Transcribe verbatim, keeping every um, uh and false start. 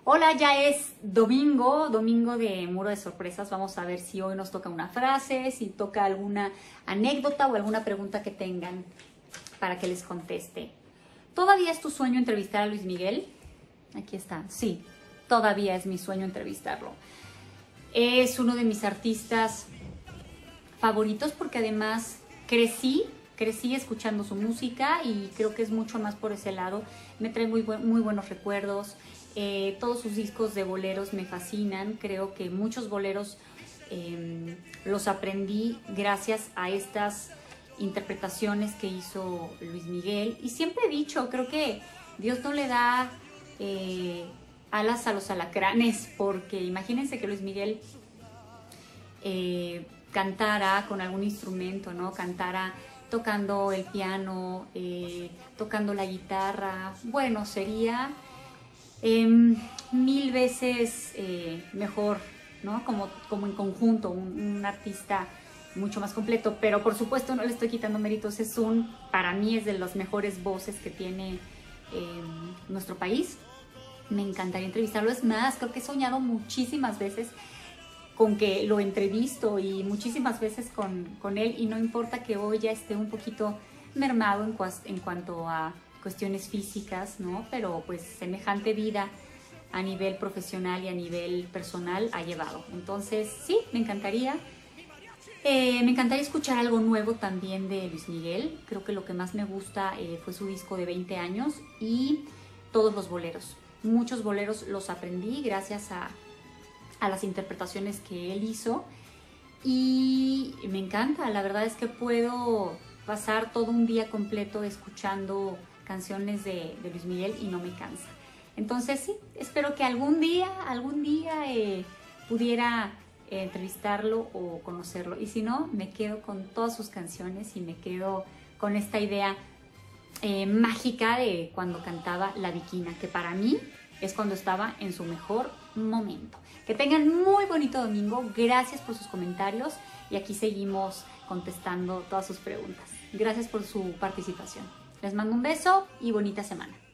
Hola, ya es domingo, domingo de Muro de Sorpresas. Vamos a ver si hoy nos toca una frase, si toca alguna anécdota o alguna pregunta que tengan para que les conteste. ¿Todavía es tu sueño entrevistar a Luis Miguel? Aquí está, sí, todavía es mi sueño entrevistarlo. Es uno de mis artistas favoritos porque además crecí, crecí escuchando su música y creo que es mucho más por ese lado. Me trae muy, buen, muy buenos recuerdos. Eh, todos sus discos de boleros me fascinan. Creo que muchos boleros eh, los aprendí gracias a estas interpretaciones que hizo Luis Miguel. Y siempre he dicho, creo que Dios no le da eh, alas a los alacranes, porque imagínense que Luis Miguel eh, cantara con algún instrumento, ¿no? Cantara tocando el piano, eh, tocando la guitarra. Bueno, sería Eh, mil veces eh, mejor, ¿no? Como, como en conjunto, un, un artista mucho más completo, pero por supuesto no le estoy quitando méritos. Es un, para mí es de las mejores voces que tiene eh, nuestro país. Me encantaría entrevistarlo. Es más, creo que he soñado muchísimas veces con que lo entrevisto y muchísimas veces con, con él, y no importa que hoy ya esté un poquito mermado en, en cuanto a cuestiones físicas, ¿no? Pero pues semejante vida a nivel profesional y a nivel personal ha llevado. Entonces sí, me encantaría. Eh, me encantaría escuchar algo nuevo también de Luis Miguel. Creo que lo que más me gusta eh, fue su disco de veinte años y todos los boleros. Muchos boleros los aprendí gracias a, a las interpretaciones que él hizo y me encanta. La verdad es que puedo pasar todo un día completo escuchando canciones de, de Luis Miguel y no me cansa. Entonces sí, espero que algún día, algún día eh, pudiera eh, entrevistarlo o conocerlo. Y si no, me quedo con todas sus canciones y me quedo con esta idea eh, mágica de cuando cantaba La Bikina, que para mí es cuando estaba en su mejor momento. Que tengan muy bonito domingo. Gracias por sus comentarios y aquí seguimos contestando todas sus preguntas. Gracias por su participación. Les mando un beso y bonita semana.